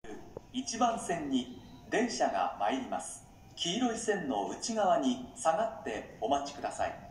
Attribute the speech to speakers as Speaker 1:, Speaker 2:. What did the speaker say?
Speaker 1: 1番線に電車が参ります。黄色い線の内側に下がってお待ちください。